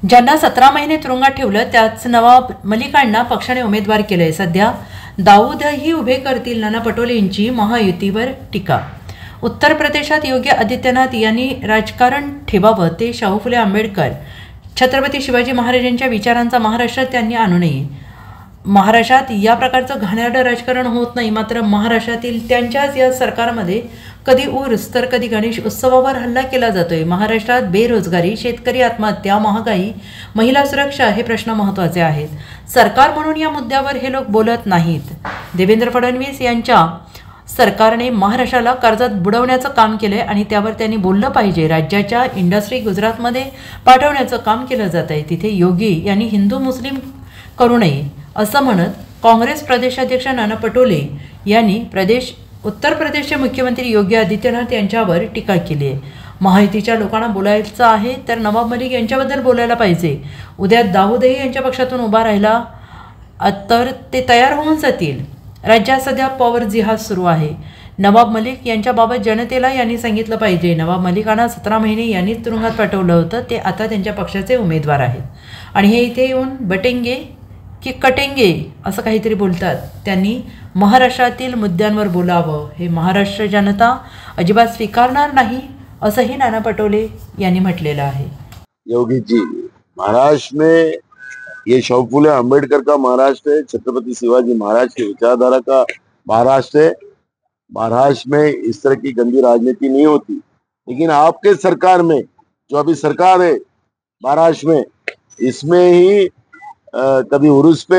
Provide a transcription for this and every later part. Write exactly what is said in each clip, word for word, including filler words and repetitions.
ज्यांना सतरा महिने तुरुंगात ठेवलं त्याच नवाब मलिकांना पक्षाने उमेदवार केलंय। सध्या दाऊदही उभे करतील नाना पटोलेंची महायुतीवर टीका। उत्तर प्रदेशात योगी आदित्यनाथ यांनी राजकारण ठेवावं, ते शाहू फुले आंबेडकर छत्रपती शिवाजी महाराजांच्या विचारांचा महाराष्ट्रात त्यांनी आणू नये। महाराष्ट्रात या प्रकारचं घाणेरडं राजकारण होत नाही, मात्र महाराष्ट्रातील त्यांच्याच या सरकारमध्ये कधी उर्स तर कधी गणेश उत्सवावर हल्ला केला जातोय। महाराष्ट्रात बेरोजगारी, शेतकरी आत्महत्या, महागाई, महिला सुरक्षा हे प्रश्न महत्त्वाचे आहेत। सरकार म्हणून या मुद्द्यावर हे लोक बोलत नाहीत। देवेंद्र फडणवीस यांच्या सरकारने महाराष्ट्राला कर्जात बुडवण्याचं काम केलंय आणि त्यावर त्यांनी बोललं पाहिजे। राज्याच्या इंडस्ट्री गुजरातमध्ये पाठवण्याचं काम केलं जात आहे, तिथे योगी यांनी हिंदू मुस्लिम करू नये असं म्हणत काँग्रेस प्रदेशाध्यक्ष नाना पटोले यांनी प्रदेश उत्तर प्रदेशचे मुख्यमंत्री योगी आदित्यनाथ यांच्यावर टीका केली आहे। महायुतीच्या लोकांना बोलायचं आहे तर नवाब मलिक यांच्याबद्दल बोलायला पाहिजे। उद्या दाऊदही यांच्या पक्षातून उभा राहिला तर ते तयार होऊन जातील। राज्यात सध्या पॉवर जिहाद सुरू आहे। नवाब मलिक यांच्याबाबत जनतेला यांनी सांगितलं पाहिजे। नवाब मलिकांना सतरा महिने यांनीच तुरुंगात पाठवलं होतं, ते आता त्यांच्या पक्षाचे उमेदवार आहेत आणि हे इथे येऊन बटेंगे की कटेंगे असं काहीतरी बोलतात। त्यांनी महाराष्ट्रातील मुद्द्यांवर बोलावं, हे महाराष्ट्र जनता अजिबात स्वीकारणार नाही असंही नाना पटोले यांनी म्हटलेलं आहे। योगी जी, महाराष्ट्र में ये शाहू फुले आंबेडकर का महाराष्ट्र है, छत्रपति शिवाजी महाराज की विचारधारा का महाराष्ट्र है। महाराष्ट्र में इस तरह की गंदी राजनीति नहीं होती, लेकिन आपके सरकार में जो अभी सरकार है महाराष्ट्र में, इसमें ही आ, कभी उर्स पे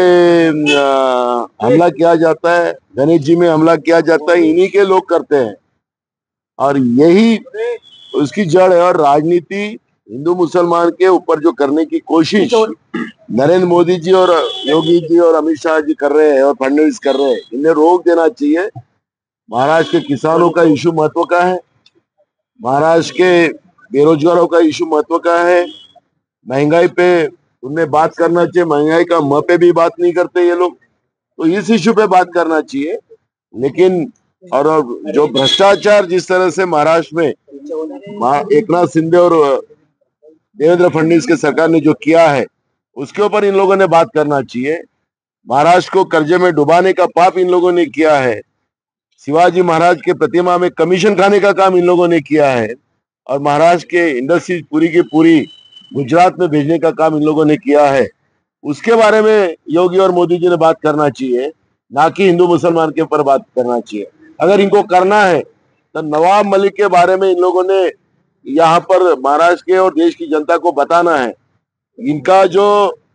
आ, हमला किया जाता है, गणेश जी में हमला किया जाता है, इन्हीं के लोग करते हैं और यही उसकी जड़ है। और राजनीति हिंदू मुसलमान के ऊपर जो करने की कोशिश नरेंद्र मोदी जी और योगी जी और अमित शाह जी कर रहे हैं और फडणवीस कर रहे हैं, इन्हें रोक देना चाहिए। महाराष्ट्र के किसानों का इशू महत्व का है, महाराष्ट्र के बेरोजगारों का इशू महत्व का है, महंगाई पे उन्हें बात करना चाहिए। महंगाई का म पे भी बात नहीं करते ये लोग, तो इस इशू पे बात करना चाहिए। लेकिन और जो भ्रष्टाचार जिस तरह से महाराष्ट्र में एक नाथ शिंदे और देवेंद्र फडणवीस के सरकार ने जो किया है, उसके ऊपर इन लोगों ने बात करना चाहिए। महाराष्ट्र को कर्जे में डुबाने का पाप इन लोगों ने किया है, शिवाजी महाराज के प्रतिमा में कमीशन खाने का काम इन लोगों ने किया है और महाराष्ट्र के इंडस्ट्री पूरी की पूरी गुजरात में भेजने का काम इन लोगों ने किया है। उसके बारे में योगी और मोदी जी ने बात करना चाहिए, ना कि हिंदू मुसलमान के ऊपर बात करना चाहिए। अगर इनको करना है तो नवाब मलिक के बारे में इन लोगों ने यहाँ पर महाराष्ट्र के और देश की जनता को बताना है। इनका जो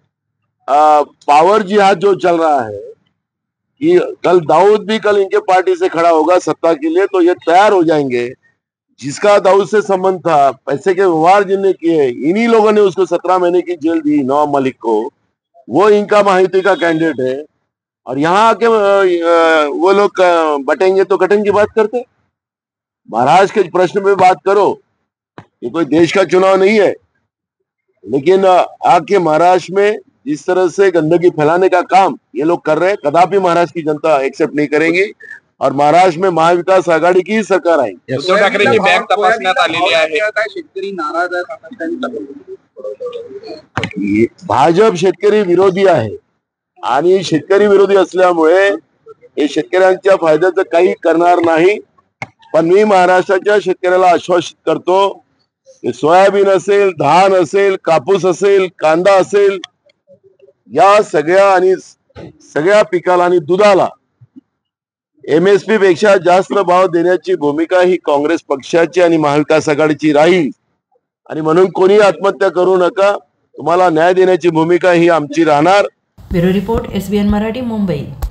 आ, पावर जिहाद जो चल रहा है कि कल दाऊद भी कल इनके पार्टी से खड़ा होगा सत्ता के लिए, तो ये तैयार हो जाएंगे। जिसका दाऊद से संबंध था, पैसे के व्यवहार जिनने किए, इन्हीं लोगों ने उसको सत्रह महीने की जेल दी नवाब मलिक को। वो इनका महायुति का कैंडिडेट है और यहाँ आके वो लोग बटेंगे तो कटेंगे की बात करते। महाराष्ट्र के प्रश्न पे बात करो, ये कोई देश का चुनाव नहीं है। लेकिन आके महाराष्ट्र में जिस तरह से गंदगी फैलाने का काम ये लोग कर रहे हैं, कदापि महाराष्ट्र की जनता एक्सेप्ट नहीं करेंगी और महाराष्ट्र में महाविकास आघाडी की सरकार आहे। उद्धव ठाकरेंची बॅग तपासण्यात आलेली आहे। शेतकरी नाराज आहेत, भाजप शेतकरी विरोधी आहे आणि शेतकरी विरोधी असल्यामुळे हे शेतकऱ्यांच्या फायद्याचं काही करणार नाही। पण मी महाराष्ट्राच्या शेतकऱ्याला आश्वासित करतो की सोयाबीन असेल, धान असेल, कापूस असेल, कांदा असेल, या सगळ्या आणि सगळ्या पिकाला आणि दुधाला एमएसपी पेक्षा जास्त भाव देण्याची भूमिका ही काँग्रेस पक्षाची आणि महाविकास आघाडीची राहील आणि म्हणून कोणी आत्महत्या करू नका, तुम्हाला न्याय देण्याची भूमिका ही आमची राहणार। Bureau report, SBN Marathi, Mumbai.